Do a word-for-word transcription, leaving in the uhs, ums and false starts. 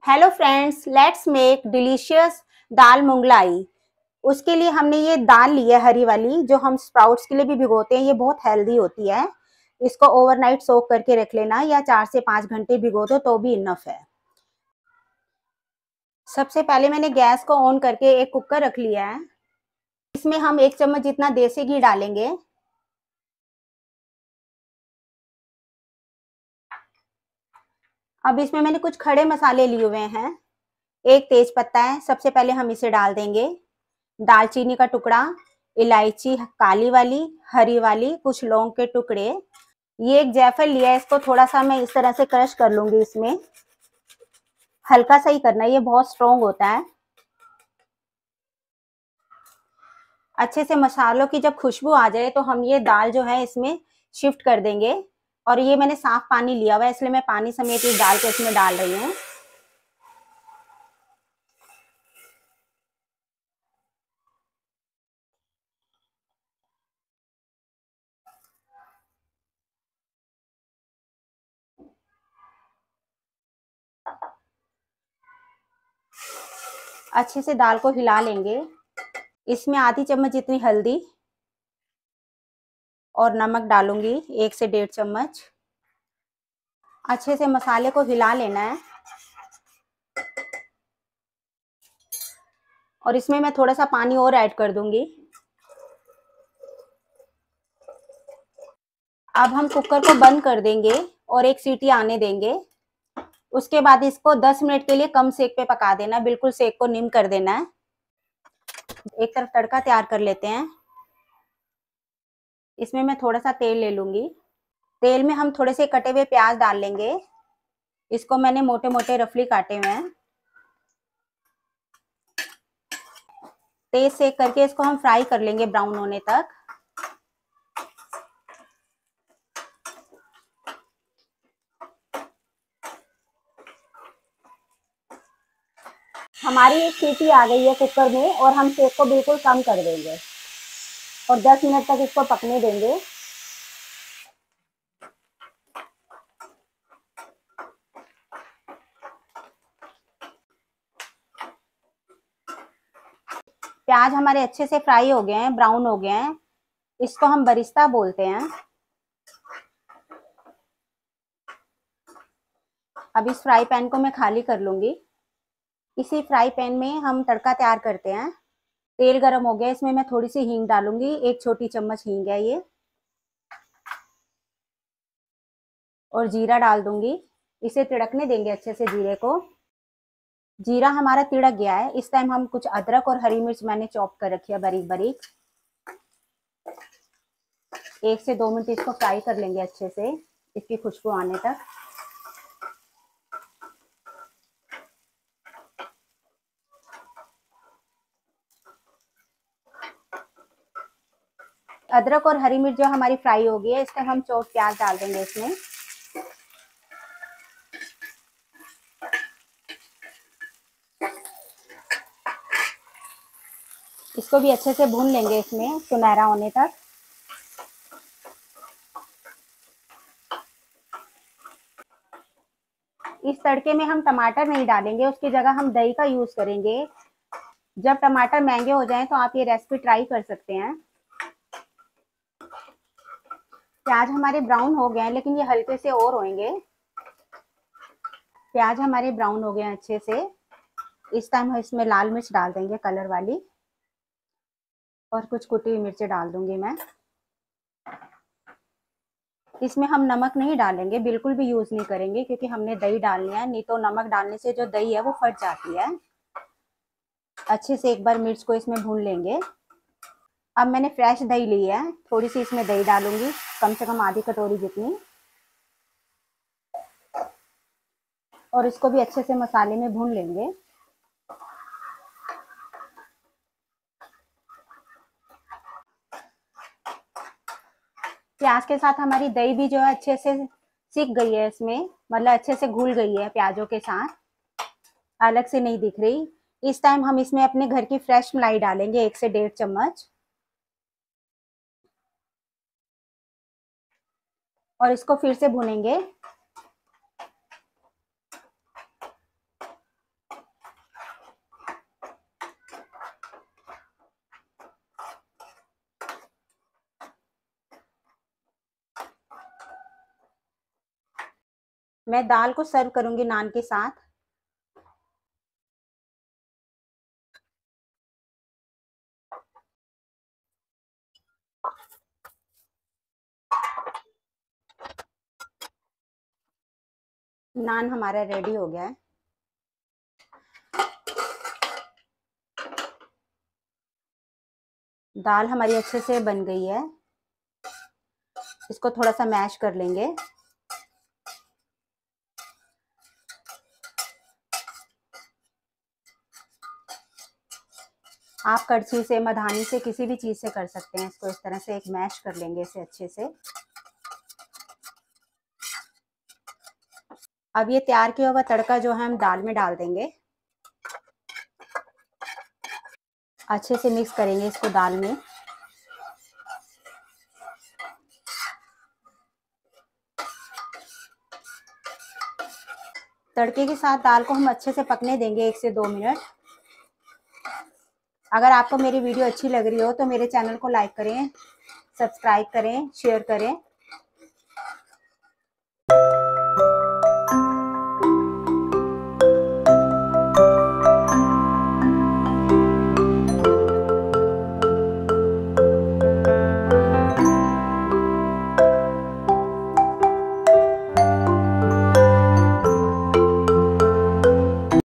Hello friends, let's make delicious dal Mughlai. उसके लिए हमने ये दाल ली है हरी वाली, जो हम स्प्राउट्स के लिए भी भिगोते हैं। ये बहुत हेल्दी होती है। इसको ओवरनाइट सोक करके रख लेना या चार से पाँच घंटे भिगो दो तो भी इनफ है। सबसे पहले मैंने गैस को ऑन करके एक कुकर रख लिया है। इसमें हम एक चम्मच जितना देसी घी डालेंगे। अब इसमें मैंने कुछ खड़े मसाले लिए हुए हैं। एक तेज पत्ता है, सबसे पहले हम इसे डाल देंगे। दालचीनी का टुकड़ा, इलायची काली वाली, हरी वाली, कुछ लौंग के टुकड़े। ये एक जायफल लिया है, इसको थोड़ा सा मैं इस तरह से क्रश कर लूंगी। इसमें हल्का सा ही करना है, ये बहुत स्ट्रोंग होता है। अच्छे से मसालों की जब खुशबू आ जाए तो हम ये दाल जो है इसमें शिफ्ट कर देंगे। और ये मैंने साफ पानी लिया हुआ है, इसलिए मैं पानी समेत इस दाल को इसमें डाल रही हूँ। अच्छे से दाल को हिला लेंगे। इसमें आधी चम्मच जितनी हल्दी और नमक डालूंगी, एक से डेढ़ चम्मच। अच्छे से मसाले को हिला लेना है। और इसमें मैं थोड़ा सा पानी और ऐड कर दूंगी। अब हम कुकर को बंद कर देंगे और एक सीटी आने देंगे। उसके बाद इसको दस मिनट के लिए कम सेक पे पका देना, बिल्कुल सेक को निम कर देना है। एक तरफ तड़का तैयार कर लेते हैं। इसमें मैं थोड़ा सा तेल ले लूंगी। तेल में हम थोड़े से कटे हुए प्याज डाल लेंगे। इसको मैंने मोटे मोटे रफली काटे हुए हैं। तेज सेक करके इसको हम फ्राई कर लेंगे ब्राउन होने तक। हमारी एक सीटी आ गई है कुकर में और हम सेक को बिल्कुल कम कर देंगे और दस मिनट तक इसको पकने देंगे। प्याज हमारे अच्छे से फ्राई हो गए हैं, ब्राउन हो गए हैं। इसको हम बरिस्ता बोलते हैं। अब इस फ्राई पैन को मैं खाली कर लूंगी। इसी फ्राई पैन में हम तड़का तैयार करते हैं। तेल गरम हो गया, इसमें मैं थोड़ी सी हींग डालूंगी, एक छोटी चम्मच हींग है ये। और जीरा डाल दूंगी। इसे तिड़कने देंगे अच्छे से जीरे को। जीरा हमारा तिड़क गया है। इस टाइम हम कुछ अदरक और हरी मिर्च मैंने चॉप कर रखी है बारीक बारीक। एक से दो मिनट इसको फ्राई कर लेंगे अच्छे से, इसकी खुशबू आने तक। अदरक और हरी मिर्च जो हमारी फ्राई हो गई है, इस टाइम हम चॉप प्याज डाल देंगे इसमें। इसको भी अच्छे से भून लेंगे इसमें सुनहरा होने तक। इस तड़के में हम टमाटर नहीं डालेंगे, उसकी जगह हम दही का यूज करेंगे। जब टमाटर महंगे हो जाएं तो आप ये रेसिपी ट्राई कर सकते हैं। प्याज हमारे ब्राउन हो गए हैं, लेकिन ये हल्के से और होंगे। प्याज हमारे ब्राउन हो गए हैं अच्छे से। इस टाइम हम इसमें लाल मिर्च डाल देंगे, कलर वाली। और कुछ कुटी हुई मिर्ची डाल दूंगी मैं। इसमें हम नमक नहीं डालेंगे, बिल्कुल भी यूज नहीं करेंगे, क्योंकि हमने दही डालनी है। नहीं तो नमक डालने से जो दही है वो फट जाती है। अच्छे से एक बार मिर्च को इसमें भून लेंगे। अब मैंने फ्रेश दही ली है, थोड़ी सी इसमें दही डालूंगी, कम से कम आधी कटोरी जितनी। और इसको भी अच्छे से मसाले में भून लेंगे। प्याज के साथ हमारी दही भी जो है अच्छे से सीख गई है इसमें, मतलब अच्छे से घुल गई है प्याजों के साथ, अलग से नहीं दिख रही। इस टाइम हम इसमें अपने घर की फ्रेश मलाई डालेंगे, एक से डेढ़ चम्मच। और इसको फिर से भूनेंगे। मैं दाल को सर्व करूंगी नान के साथ। नान हमारा रेडी हो गया है। दाल हमारी अच्छे से बन गई है। इसको थोड़ा सा मैश कर लेंगे। आप कड़छी से, मधानी से, किसी भी चीज से कर सकते हैं। इसको इस तरह से एक मैश कर लेंगे इसे अच्छे से। अब ये तैयार किया हुआ तड़का जो है हम दाल में डाल देंगे। अच्छे से मिक्स करेंगे इसको दाल में। तड़के के साथ दाल को हम अच्छे से पकने देंगे एक से दो मिनट। अगर आपको मेरी वीडियो अच्छी लग रही हो तो मेरे चैनल को लाइक करें, सब्सक्राइब करें, शेयर करें।